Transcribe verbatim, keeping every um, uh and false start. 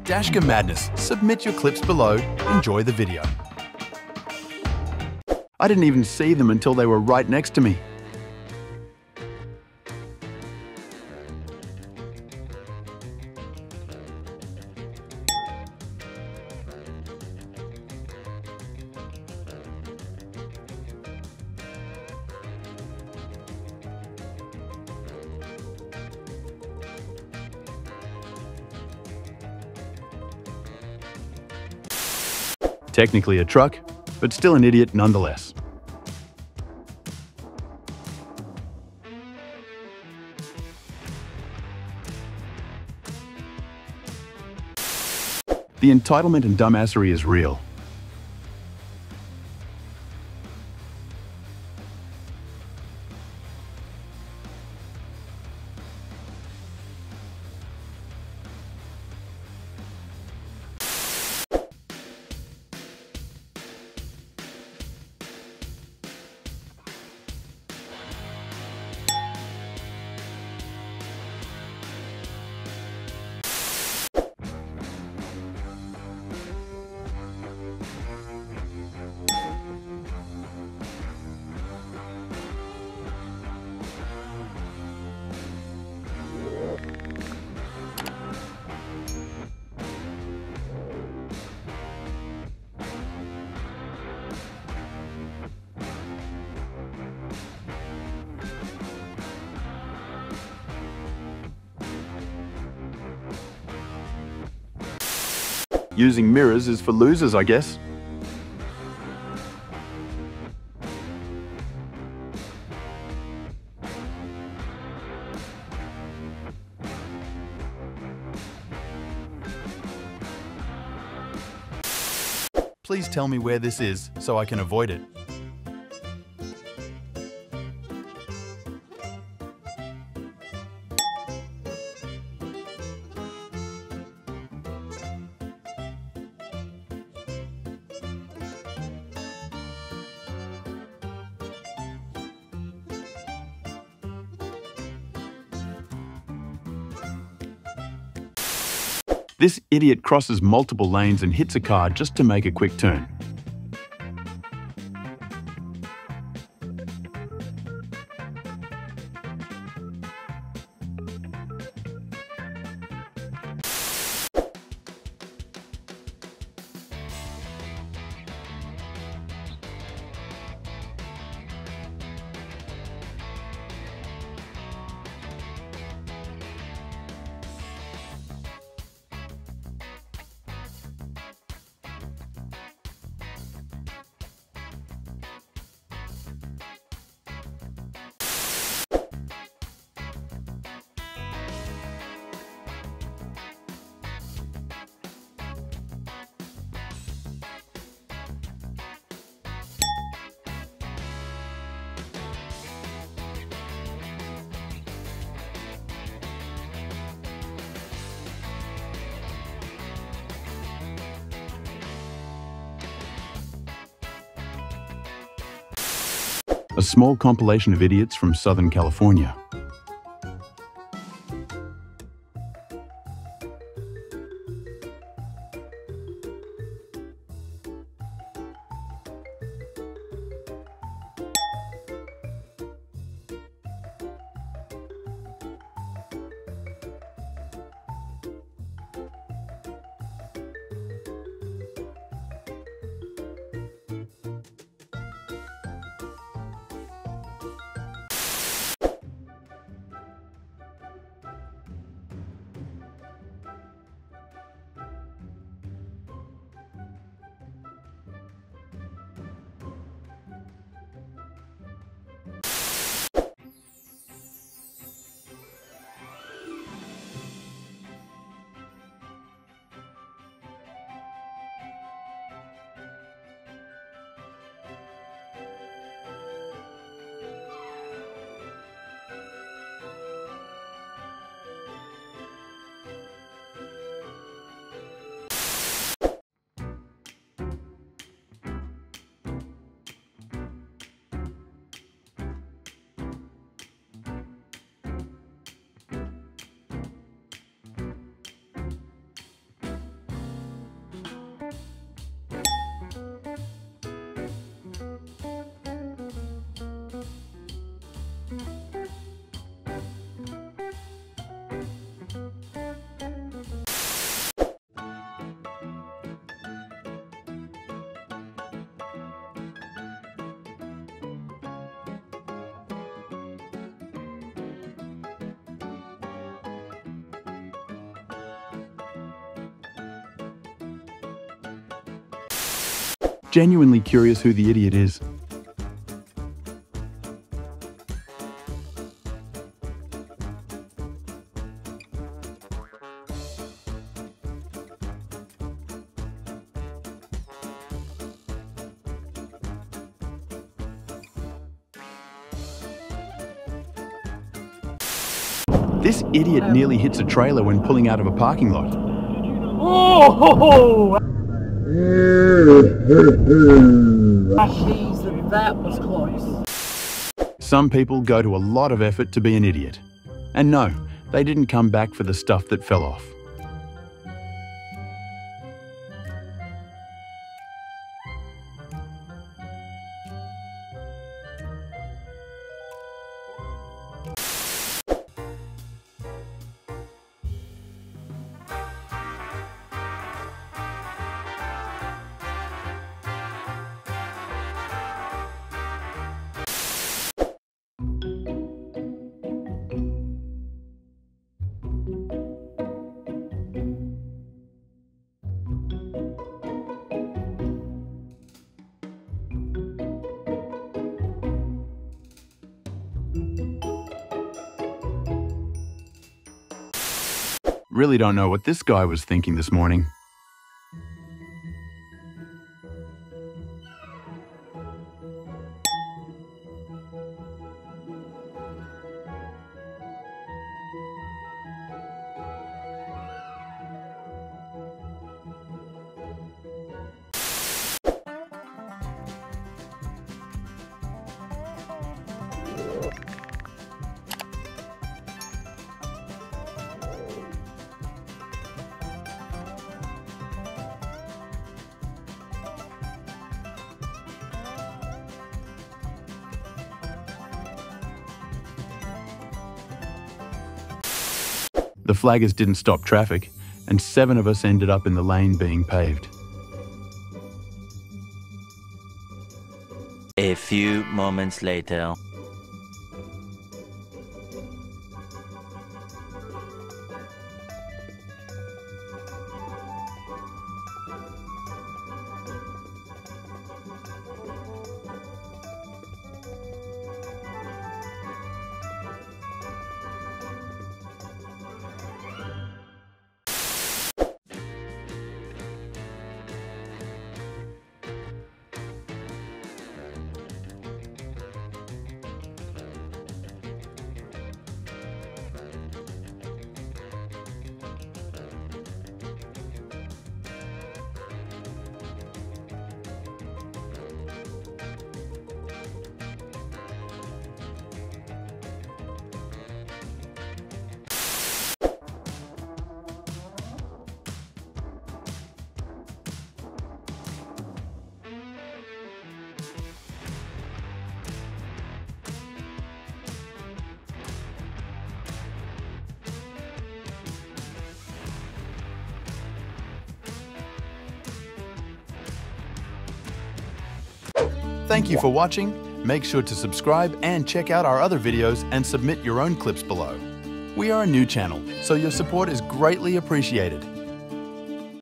Dashcam Madness. Submit your clips below. Enjoy the video. I didn't even see them until they were right next to me. Technically a truck, but still an idiot nonetheless. The entitlement and dumbassery is real. Using mirrors is for losers, I guess. Please tell me where this is so I can avoid it. This idiot crosses multiple lanes and hits a car just to make a quick turn. A small compilation of idiots from Southern California. genuinely curious who the idiot is. This idiot nearly hits a trailer when pulling out of a parking lot. Oh! Jeez, that was close. Some people go to a lot of effort to be an idiot. And no, they didn't come back for the stuff that fell off. Really don't know what this guy was thinking this morning. The flaggers didn't stop traffic, and seven of us ended up in the lane being paved. A few moments later. Thank you for watching. Make sure to subscribe and check out our other videos and submit your own clips below. We are a new channel, so your support is greatly appreciated.